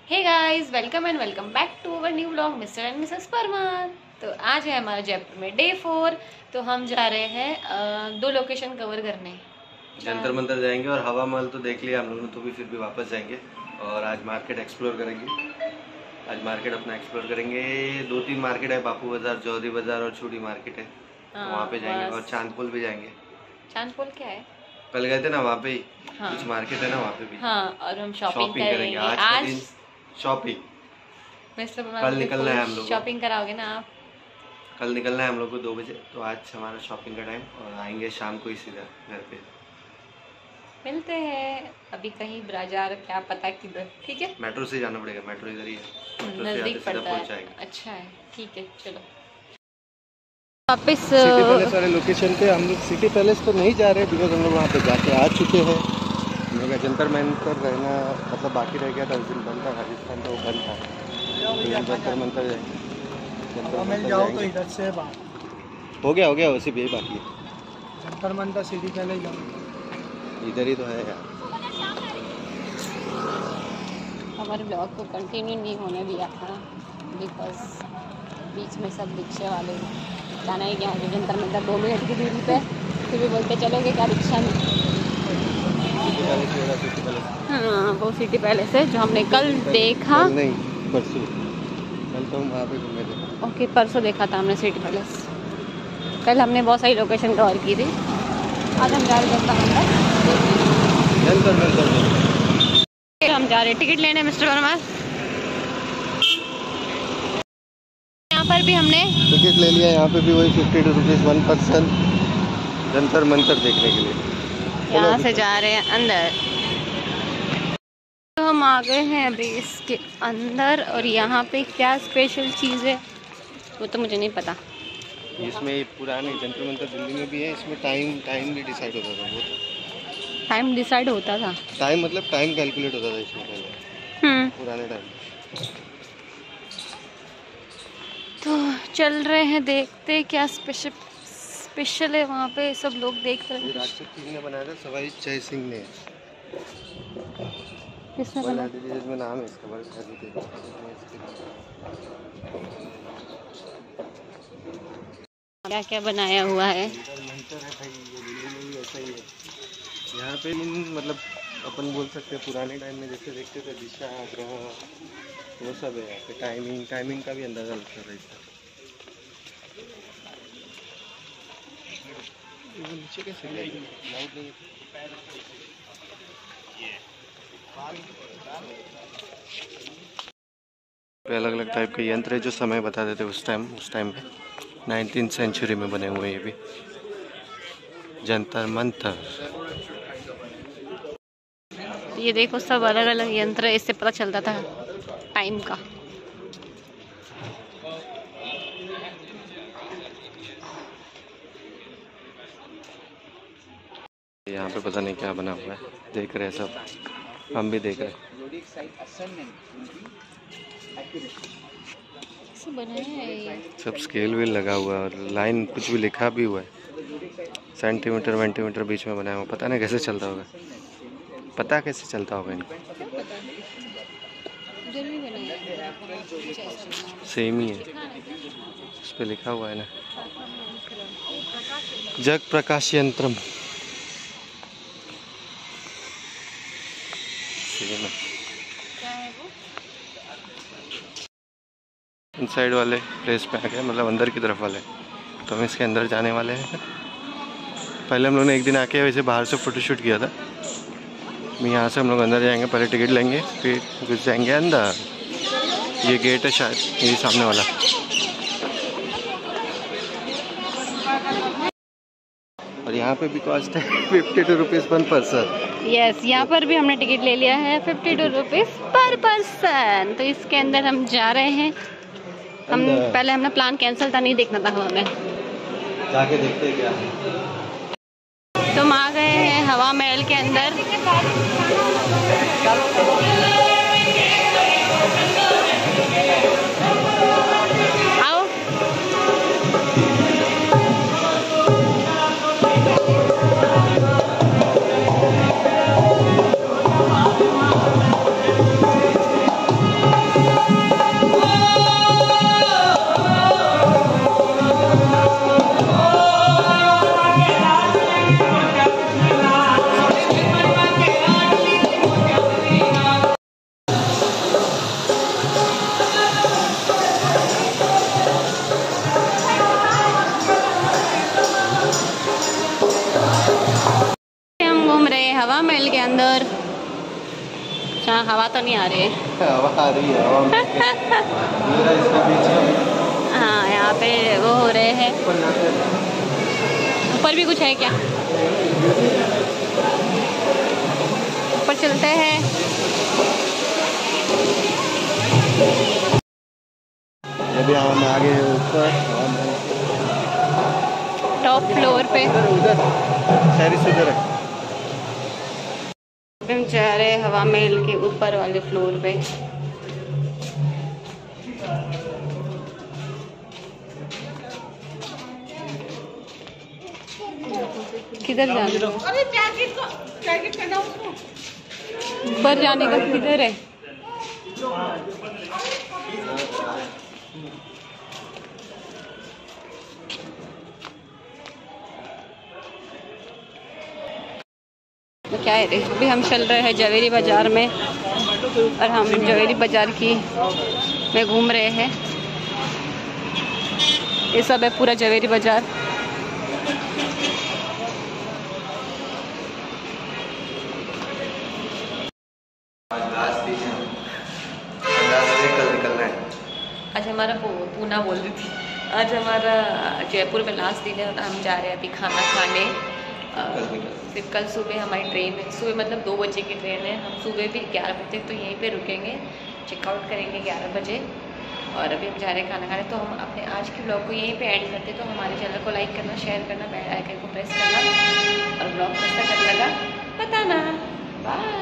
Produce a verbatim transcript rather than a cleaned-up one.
Hey guys, welcome and welcome back to our new vlog Mr and Mrs Parmar. तो आज है हमारा जयपुर में डे फोर। तो हम जा रहे हैं आ, दो लोकेशन कवर करने। जंतर मंतर जाएंगे और हवा महल तो देख लिया हम लोगों ने, तो भी फिर भी वापस जाएंगे और आज मार्केट एक्सप्लोर करेंगे। आज मार्केट अपना एक्सप्लोर करेंगे। दो तीन मार्केट है, बापू बाजार, चौधरी बाजार और छोटी मार्केट है, तो वहाँ पे जाएंगे और चांदपुल भी जाएंगे। चांदपुल क्या है? कल गए थे ना वहाँ पे ही। हाँ। कुछ मार्केट है ना वहाँ पे भी। हाँ, और हम शॉपिंग करेंगे आज, आज शॉपिंग मिस्टर कल निकलना है हम लोग। शॉपिंग कराओगे ना आप? कल निकलना है हम लोग को दो बजे, तो आज हमारा शॉपिंग का टाइम और आएंगे शाम को ही सीधा घर पे। मिलते हैं अभी कहीं बाजार, क्या पता किधर। ठीक है, मेट्रो से जाना पड़ेगा, मेट्रो इधर ही है, नजदीक पड़ता है। अच्छा है, ठीक है, चलो वापस सिटी पैलेस वाले लोकेशन पे। हम लोग सिटी पैलेस तो नहीं जा रहे बिकॉज हम लोग वहाँ पे जाके आ चुके हैं। हम लोग जंतर मंतर रहना मतलब बाकी रह गया था, उस दिन बंद था, राजस्थान का वो बंद था। तो जंतर मंतर जाएंगे, जंतर मंतर जाएंगे। इधर से बात हो गया हो गया वैसे भी यही बाकी है। जंतर मंतर सिटी पहले इधर ही तो है यार। हमारे ब्लॉग को कंटिन्यू नहीं होने दिया था बिकॉज बीच में सब रिक्शे वाले जाना ही क्या है जंतर मंतर दो मिनट की दूरी पे, फिर भी बोलते चलोगे क्या रिक्शा में। हाँ, वो सिटी पैलेस है जो हमने कल देखा। कल नहीं, परसों। कल तो हम वहाँ पे घूमे थे। ओके, परसों देखा था हमने सिटी पैलेस। कल हमने बहुत सारी लोकेशन कवर की थी। आज हम जा रहे हैं जंतर मंतर। हम जा रहे हैं टिकट लेने मिस्टर परमार। यहाँ पर भी हमने टिकट ले लिया, यहाँ पे भी वही fifty two rupees one person Jantar Mantar देखने के लिए। यहाँ से जा रहे हैं अंदर। तो हम आ गए हैं अभी इसके अंदर, और यहाँ पे क्या स्पेशल चीज़ है वो तो मुझे नहीं पता। इसमें पुराने जंतर मंतर दिल्ली में भी है, इसमें टाइम टाइम भी डिसाइड होता था। वो टाइम डिसाइड होता था? टाइम मतलब टाइम कैलकुलेट होता था इसमें पहले, हम्म पुराने टाइम। तो चल रहे हैं, देखते क्या स्पेशल स्पेशल है वहाँ पे। सब लोग देख रहे हैं। राजपूत किंग ने बनाया था, सवाई जय सिंह ने। किसने बनाया? जिसमें नाम है इसका क्या क्या बनाया हुआ है। यहाँ पे मतलब अपन बोल सकते हैं पुराने टाइम में जैसे देखते थे दिशा ग्रह वो सब है। यहाँ पे टाइमिंग टाइमिंग का भी अंदाजा लगता था इसका। नीचे कैसे अलग अलग टाइप के यंत्र है जो समय बता देते उस टाइम उस टाइम पे नाइनटीन सेंचुरी में बने हुए हैं ये भी जंतर मंतर। ये देखो सब अलग अलग यंत्र है, इससे पता चलता था टाइम का। यहाँ पे पता नहीं क्या बना हुआ है, देख रहे हैं सब, हम भी देख रहे हैं। सब स्केल भी लगा हुआ है और लाइन कुछ भी लिखा भी हुआ है, सेंटीमीटर वेंटीमीटर बीच में बनाया हुआ। पता नहीं कैसे चलता होगा, पता कैसे चलता होगा इनको। सेम ही है, उस पर लिखा हुआ है ना, जग प्रकाश यंत्रम। इन साइड वाले प्लेस पे आ गए, मतलब अंदर की तरफ वाले। तो हम इसके अंदर जाने वाले हैं। पहले हम लोग ने एक दिन आके वैसे बाहर से फोटोशूट किया था। यहाँ से हम लोग अंदर जाएंगे, पहले टिकट लेंगे फिर घुस जाएंगे अंदर। ये गेट है शायद, ये सामने वाला। और यहाँ पे भी कॉस्ट है fifty two rupees one person. Yes, यहाँ पर भी हमने टिकट ले लिया है fifty two rupees per person. तो इसके अंदर हम जा रहे हैं। हम पहले हमने प्लान कैंसिल था, नहीं देखना था हमें, जाके देखते क्या। तुम आ गए हैं हवा महल के अंदर। आओ। हवा तो नहीं आ रही है। हवा आ रही है, हवा में इसका बीच में। हाँ यहाँ पे वो हो रहे हैं। ऊपर भी कुछ है क्या? ऊपर चलते हैं। अभी हम आगे ऊपर टॉप फ्लोर पे। उधर टेरेस उधर है। हम जा रहे हैं हवा महल के ऊपर वाले फ्लोर पे। किधर जाना? अरे जैकेट को जैकेट पहना उसको। ऊपर जाने का किधर है? क्या है रे? अभी हम चल रहे हैं जवेरी बाज़ार में और हम जवेरी बाज़ार की में घूम रहे हैं। ये सब है पूरा जवेरी बाज़ार। कल निकलना है। आज हमारा पूना बोल रही थी। आज हमारा जयपुर में लास्ट दिन है और हम जा रहे हैं अभी खाना खाने। फिर कल सुबह हमारी ट्रेन है। सुबह मतलब दो बजे की ट्रेन है। हम सुबह भी ग्यारह बजे तक तो यहीं पे रुकेंगे, चेकआउट करेंगे ग्यारह बजे। और अभी हम जा रहे हैं खाना खाने। तो हम अपने आज के ब्लॉग को यहीं पे एंड करते। तो हमारे चैनल को लाइक करना, शेयर करना, बेल आइकन को प्रेस करना और ब्लॉग कैसा कर लगा बताना। बाय।